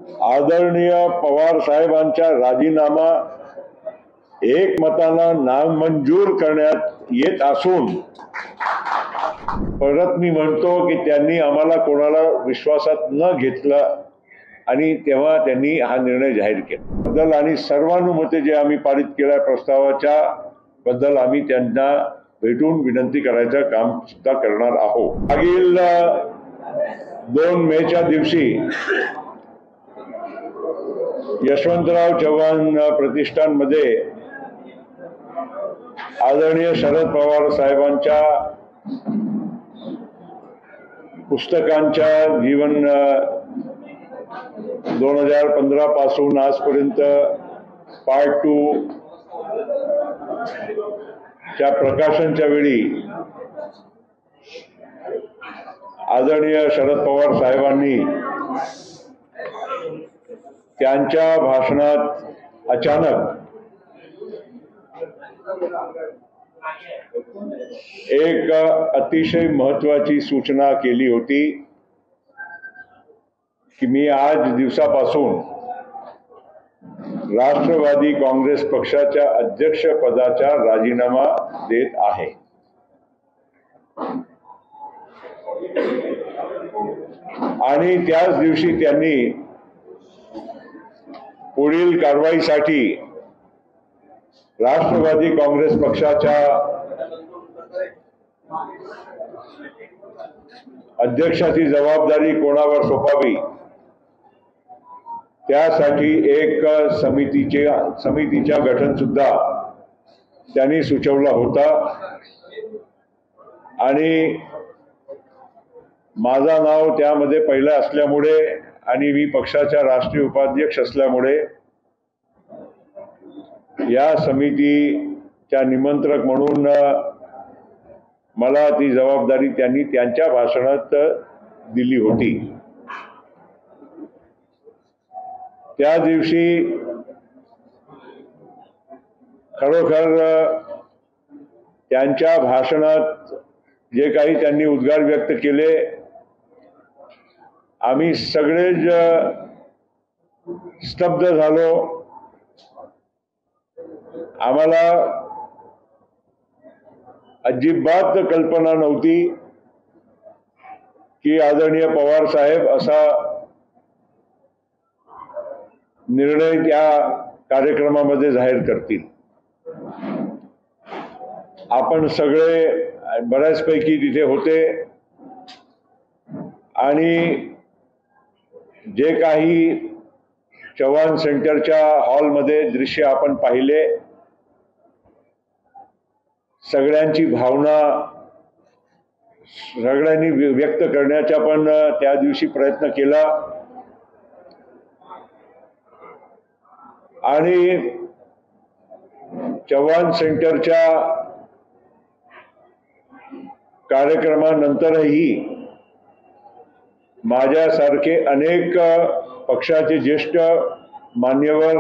आदरणीय पवार साहेबांचा राजीनामा एकमतानं नामंजूर करण्यात येत असून परत मी म्हणतो की त्यांनी आम्हाला कोणाला विश्वासात न घेतलं आणि तेव्हा त्यांनी हा निर्णय जाहीर केला बद्दल आणि सर्वानुमते जे आम्ही पारित केल्या प्रस्तावाच्या बद्दल आम्ही त्यांना भेटून विनंती करायचं काम सुद्धा करणार आहोत। मागील 2 मेच्या दिवशी यशवंतराव चव्हाण प्रतिष्ठान मध्ये आदरणीय शरद पवार साहेबांच्या पुस्तकांच्या जीवन 2015 पासून आजपर्यंत पार्ट 2 च्या प्रकाशनच्या वेळी आदरणीय शरद पवार साहेबांनी त्यांच्या भाषणात अचानक एक अतिशय महत्त्वाची सूचना केली होती की मी आज दिवसापासून राष्ट्रवादी काँग्रेस पक्षाच्या अध्यक्षपदाचा राजीनामा देत आहे। आणि त्याच दिवशी त्यांनी पुढील कारवाईसाठी राष्ट्रवादी काँग्रेस पक्षाच्या अध्यक्षाची जबाबदारी कोणावर सोपावी त्यासाठी एक समितीच्या गठन सुद्धा त्यांनी सुचवला होता आणि माझं नाव त्यामध्ये पहिलं असल्यामुळे आणि मी पक्षाचा राष्ट्रीय उपाध्यक्ष असल्यामुळे या समितीच्या निमंत्रक म्हणून मला ती जबाबदारी त्यांनी त्यांच्या भाषणात दिली होती। त्या दिवशी खरोखर त्यांच्या भाषणात जे काही त्यांनी उद्गार व्यक्त केले आम्ही सगळेच स्तब्ध झालो। आम्हाला अजिबात कल्पना नव्हती की आदरणीय पवार साहेब असा निर्णय त्या कार्यक्रमामध्ये जाहीर करतील। आपण सगळे बऱ्याचपैकी तिथे होते आणि जे काही चव्हाण सेंटरच्या हॉलमध्ये दृश्य आपण पाहिले सगळ्यांची भावना सगळ्यांनी व्यक्त करण्याचा पण त्या दिवशी प्रयत्न केला आणि चव्हाण सेंटरच्या कार्यक्रमानंतरही माझ्यासारखे अनेक पक्षाचे ज्येष्ठ मान्यवर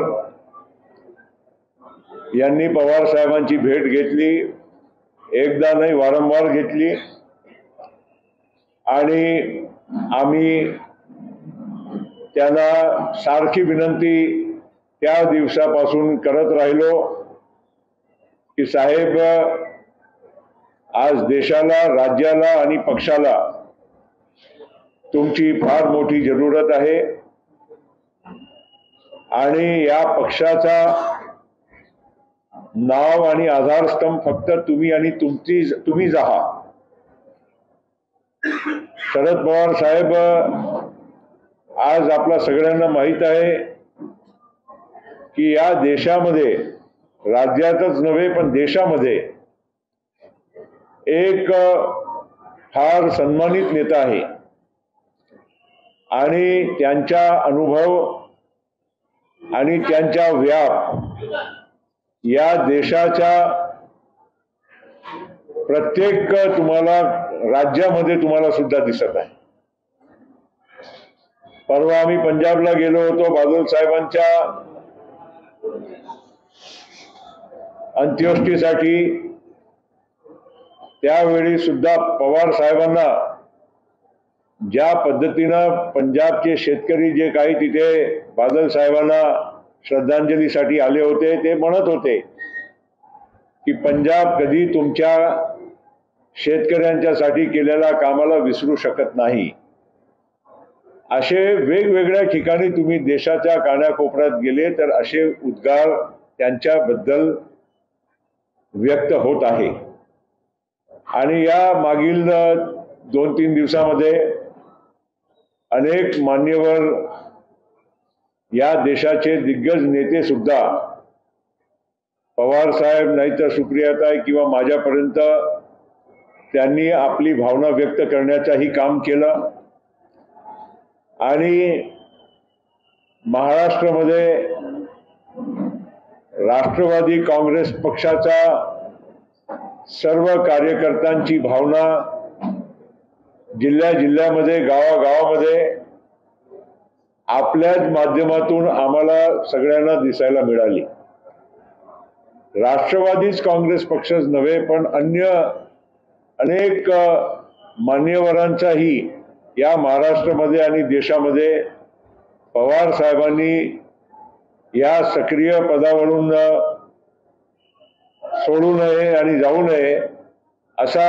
यांनी पवार साहेबांची भेट घेतली, एकदा नाही वारंवार घेतली आणि आम्ही त्यांना सारखी विनंती त्या दिवसापासून करत राहिलो की साहेब आज देशाला, राज्याला आणि पक्षाला तुमची फार मोठी जरूरत आहे आणि या पक्षाचा नाव आणि आधारस्तंभ फक्त तुम्ही आणि तुम्हीच आहात। शरद पवार साहेब आज आपल्या सगळ्यांना माहित आहे की या देशामध्ये राज्यातच नव्हे पण देशामध्ये एक फार सन्मानित नेता आहे आणि त्यांचा अनुभव आणि त्यांचा व्याप या देशाच्या प्रत्येक राज्यामध्ये तुम्हाला सुद्धा दिसत आहे। परवा आम्ही पंजाबला गेलो होतो बादल साहेबांच्या अंत्येष्टीसाठी, त्यावेळी सुद्धा पवार साहेबांना ज्या पद्धतीनं पंजाबचे शेतकरी जे काही तिथे बादल साहेबांना श्रद्धांजलीसाठी आले होते ते म्हणत होते की पंजाब कधी तुमच्या शेतकऱ्यांच्यासाठी केलेल्या कामाला विसरू शकत नाही. असे वेगवेगळ्या ठिकाणी तुम्ही देशाच्या कानाकोपऱ्यात गेले तर असे उद्गार त्यांच्याबद्दल व्यक्त होत आहे. आणि या मागील 2-3 दिवसामध्ये अनेक मान्यवर या देशाचे दिग्गज नेते सुद्धा पवार साहेब नाही तर सुप्रियाताई किंवा माझ्यापर्यंत त्यांनी आपली भावना व्यक्त करण्याचंही काम केलं. आणि महाराष्ट्रामध्ये राष्ट्रवादी काँग्रेस पक्षाचा सर्व कार्यकर्त्यांची भावना जिल्ह्यामध्ये गावागावामध्ये आपल्याच माध्यमातून आम्हाला सगळ्यांना दिसायला मिळाली. राष्ट्रवादीच काँग्रेस पक्षच नव्हे पण अन्य अनेक मान्यवरांचाही या महाराष्ट्रामध्ये आणि देशामध्ये पवार साहेबांनी या सक्रिय पदावरून सोडू नये आणि जाऊ नये असा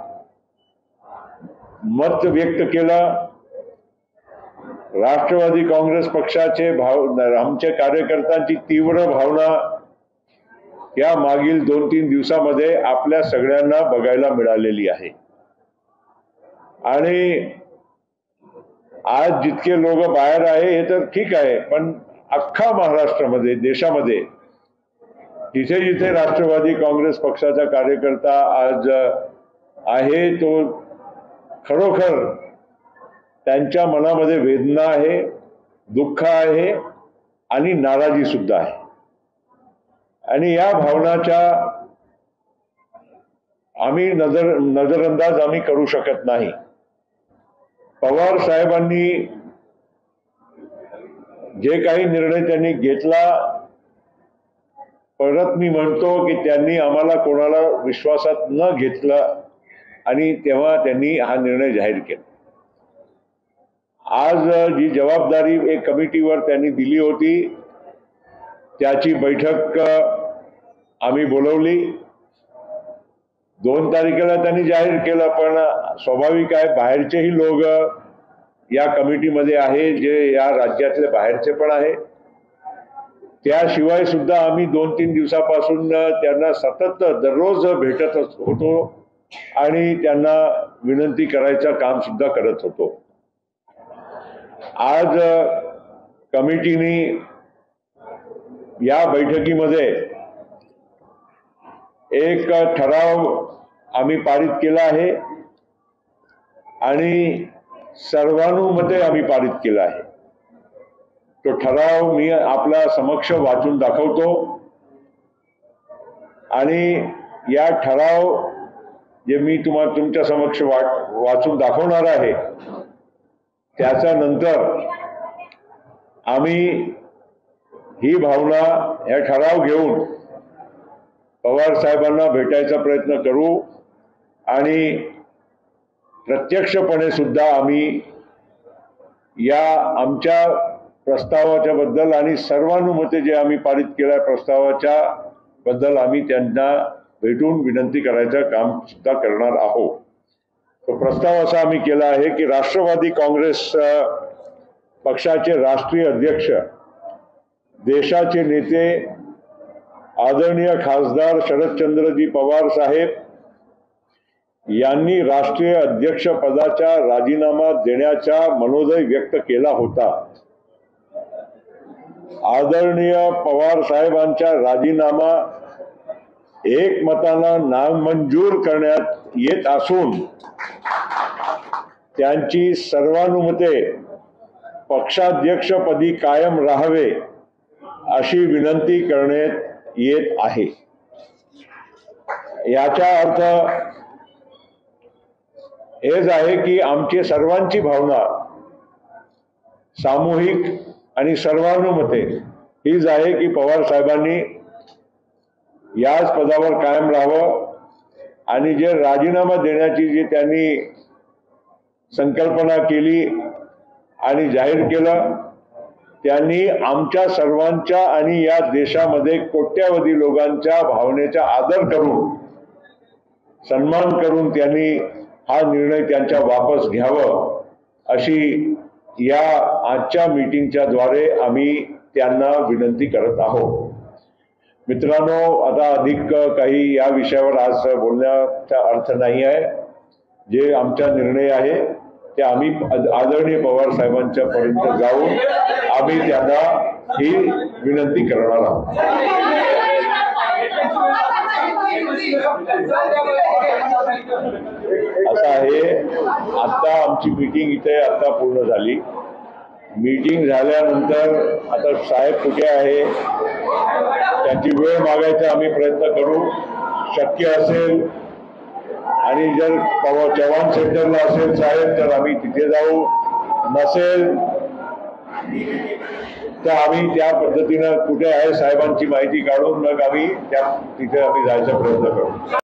मत व्यक्त केलं. राष्ट्रवादी काँग्रेस पक्षाचे आमच्या कार्यकर्त्यांची तीव्र भावना या मागील 2-3 दिवसामध्ये आपल्या सगळ्यांना बघायला मिळालेली आहे. आणि आज जितके लोक बाहेर आहे हे तर ठीक आहे पण अख्खा महाराष्ट्रामध्ये देशामध्ये जिथे जिथे राष्ट्रवादी काँग्रेस पक्षाचा कार्यकर्ता आज आहे तो खरोखर त्यांच्या मनामध्ये वेदना आहे, दुःख आहे आणि नाराजी सुद्धा आहे. आणि या भावनाच्या आम्ही नजरअंदाज आम्ही करू शकत नाही. पवार साहेबांनी जे काही निर्णय त्यांनी घेतला, परत मी म्हणतो की त्यांनी आम्हाला कोणाला विश्वासात न घेतलं आणि तेव्हा त्यांनी हा निर्णय जाहीर केला. आज जी जबाबदारी एक कमिटीवर त्यांनी दिली होती त्याची बैठक आम्ही बोलवली. 2 तारखेला त्यांनी जाहीर केलं पण स्वाभाविक आहे बाहेरचेही लोक या कमिटीमध्ये आहे जे या राज्यातले बाहेरचे पण आहे. त्याशिवाय सुद्धा आम्ही 2-3 दिवसापासून त्यांना सतत दररोज भेटत होतो आणि त्यांना विनंती करायचं काम सुद्धा करत होतो. आज कमिटीने या बैठकीमध्ये एक ठराव आम्ही पारित केला आहे आणि सर्वानुमते आम्ही पारित केला आहे. तो ठराव मी आपल्या समक्ष वाचून दाखवतो आणि या ठराव जे मी तुमच्या समक्ष वाचून दाखवणार आहे त्याच्या नंतर आम्ही ही भावना हे ठराव घेऊन पवार साहेबांना भेटायचा प्रयत्न करू आणि प्रत्यक्षपणे सुद्धा आम्ही या आमच्या प्रस्तावाच्या बद्दल आणि सर्वानुमते जे आम्ही पारित केल्या प्रस्तावाच्या बद्दल आम्ही त्यांना भेटून विनंती करायचं काम सुद्धा करणार आहोत. तो प्रस्ताव असा आम्ही केला आहे की राष्ट्रवादी काँग्रेस पक्षाचे राष्ट्रीय अध्यक्ष देशाचे नेते आदरणीय खासदार शरदचंद्रजी पवार साहेब यांनी राष्ट्रीय अध्यक्ष पदाचा राजीनामा देण्याचा मनोदय व्यक्त केला होता. आदरणीय पवार साहेबांचा राजीनामा एकमतानं नामंजूर करण्यात येत असून त्यांची सर्वानुमते पक्षाध्यक्षपदी कायम राहावे अशी विनंती करण्यात येत आहे. याचा अर्थ हेच आहे की आमची सर्वांची भावना सामूहिक आणि सर्वानुमते हीच आहे की पवार साहेबांनी याच पदावर कायम राहावं आणि जे राजीनामा देण्याची जी त्यांनी संकल्पना केली आणि जाहीर केलं, त्यांनी आमच्या सर्वांच्या आणि या देशामध्ये कोट्यावधी लोकांच्या भावनेचा आदर करून, सन्मान करून त्यांनी हा निर्णय त्यांच्या वापस घ्यावं अशी या आजच्या मीटिंगच्या द्वारे आम्ही त्यांना विनंती करत आहोत. मित्रांनो, आता अधिक काही या विषयावर आज बोलण्याचा अर्थ नाही आहे. जे आमचा निर्णय आहे ते आम्ही आदरणीय पवार साहेबांच्या पर्यंत जाऊन आम्ही त्यांना ही विनंती करणार आहोत. असं आहे, आता आमची मीटिंग इथे आता पूर्ण झाली. मीटिंग झाल्यानंतर आता साहेब कुठे आहे त्यांची वेळ मागायचा आम्ही प्रयत्न करू, शक्य असेल. आणि जर चव्हाण सेंटरला असेल साहेब तर आम्ही तिथे जाऊ, नसेल तर आम्ही त्या पद्धतीनं कुठे आहे साहेबांची माहिती काढून मग आम्ही तिथे जायचा प्रयत्न करू.